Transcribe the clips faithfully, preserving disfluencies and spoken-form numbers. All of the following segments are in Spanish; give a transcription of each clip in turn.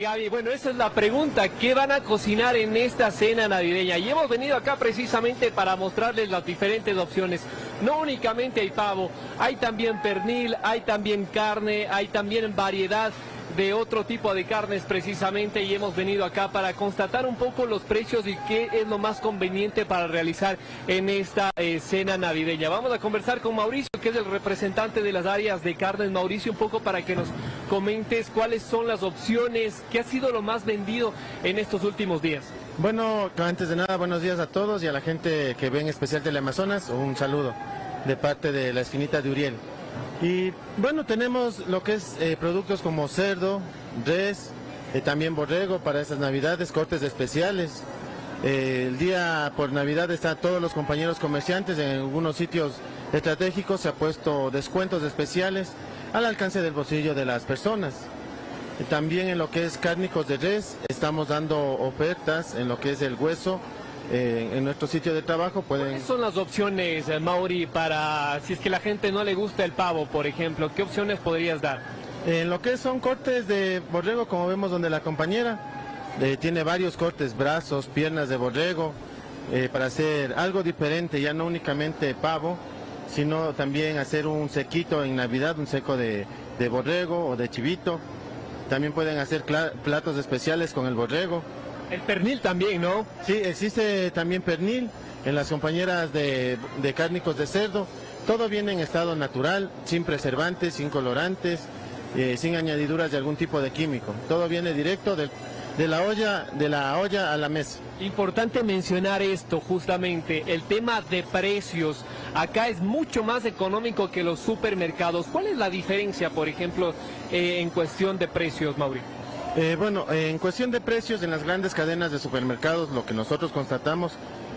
Gaby, bueno, esa es la pregunta, ¿qué van a cocinar en esta cena navideña? Y hemos venido acá precisamente para mostrarles las diferentes opciones. No únicamente hay pavo, hay también pernil, hay también carne, hay también variedad de otro tipo de carnes precisamente, y hemos venido acá para constatar un poco los precios y qué es lo más conveniente para realizar en esta eh, cena navideña. Vamos a conversar con Mauricio, que es el representante de las áreas de carnes. Mauricio, un poco para que nos comentes cuáles son las opciones, qué ha sido lo más vendido en estos últimos días. Bueno, antes de nada, buenos días a todos y a la gente que ve en especial Teleamazonas, un saludo de parte de la esquinita de Uriel. Y bueno, tenemos lo que es eh, productos como cerdo, res, eh, también borrego para estas navidades, cortes especiales. Eh, el día por Navidad están todos los compañeros comerciantes en algunos sitios estratégicos, se ha puesto descuentos especiales al alcance del bolsillo de las personas. Eh, también en lo que es cárnicos de res, estamos dando ofertas en lo que es el hueso. Eh, en nuestro sitio de trabajo pueden... ¿Cuáles son las opciones, eh, Mauri, para si es que la gente no le gusta el pavo, por ejemplo? ¿Qué opciones podrías dar? En lo que son cortes de borrego, como vemos donde la compañera eh, tiene varios cortes, brazos, piernas de borrego, eh, para hacer algo diferente, ya no únicamente pavo, sino también hacer un sequito en Navidad, un seco de, de borrego o de chivito. También pueden hacer platos especiales con el borrego. El pernil también, ¿no? Sí, existe también pernil en las compañeras de, de cárnicos de cerdo. Todo viene en estado natural, sin preservantes, sin colorantes, eh, sin añadiduras de algún tipo de químico. Todo viene directo de, de la olla, de la olla a la mesa. Importante mencionar esto, justamente, el tema de precios. Acá es mucho más económico que los supermercados. ¿Cuál es la diferencia, por ejemplo, eh, en cuestión de precios, Mauricio? Eh, bueno, en cuestión de precios en las grandes cadenas de supermercados, lo que nosotros constatamos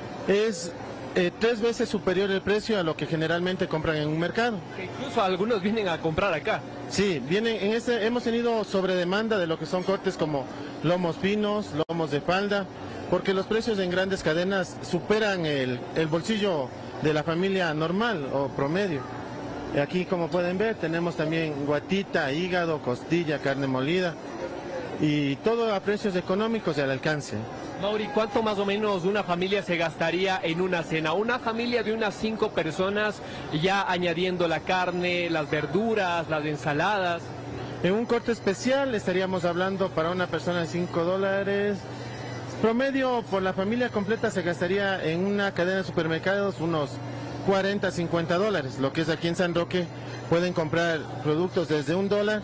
es eh, tres veces superior el precio a lo que generalmente compran en un mercado. Que incluso algunos vienen a comprar acá. Sí, vienen en este, hemos tenido sobredemanda de lo que son cortes como lomos finos, lomos de falda, porque los precios en grandes cadenas superan el, el bolsillo de la familia normal o promedio. Aquí, como pueden ver, tenemos también guatita, hígado, costilla, carne molida, y todo a precios económicos y al alcance. Mauri, ¿cuánto más o menos una familia se gastaría en una cena? Una familia de unas cinco personas, ya añadiendo la carne, las verduras, las ensaladas. En un corte especial estaríamos hablando para una persona de cinco dólares. Promedio por la familia completa se gastaría en una cadena de supermercados unos cuarenta, cincuenta dólares. Lo que es aquí en San Roque pueden comprar productos desde un dólar.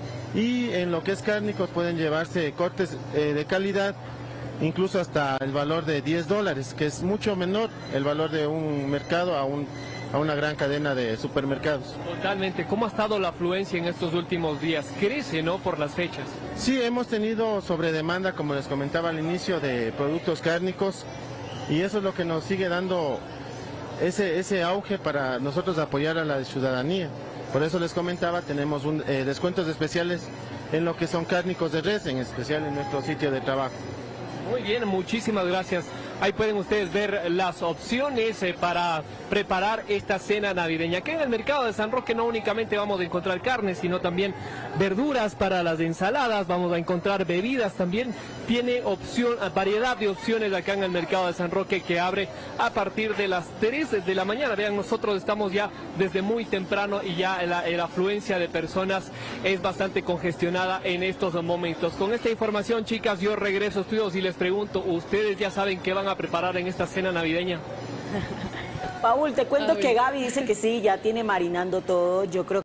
Y en lo que es cárnicos pueden llevarse cortes eh, de calidad, incluso hasta el valor de diez dólares, que es mucho menor el valor de un mercado a, un, a una gran cadena de supermercados. Totalmente. ¿Cómo ha estado la afluencia en estos últimos días? Crece, ¿no?, por las fechas. Sí, hemos tenido sobredemanda, como les comentaba al inicio, de productos cárnicos, y eso es lo que nos sigue dando ese, ese auge para nosotros apoyar a la ciudadanía. Por eso les comentaba, tenemos un, eh, descuentos especiales en lo que son cárnicos de res, en especial en nuestro sitio de trabajo. Muy bien, muchísimas gracias. Ahí pueden ustedes ver las opciones eh, para preparar esta cena navideña. Aquí en el mercado de San Roque no únicamente vamos a encontrar carne, sino también verduras para las ensaladas, vamos a encontrar bebidas también. Tiene opción, variedad de opciones acá en el mercado de San Roque, que abre a partir de las tres de la mañana. Vean, nosotros estamos ya desde muy temprano y ya la, la afluencia de personas es bastante congestionada en estos momentos. Con esta información, chicas, yo regreso a estudios y les pregunto, ¿ustedes ya saben qué van a preparar en esta cena navideña? Paul, te cuento que Gaby dice que sí, ya tiene marinando todo. Yo creo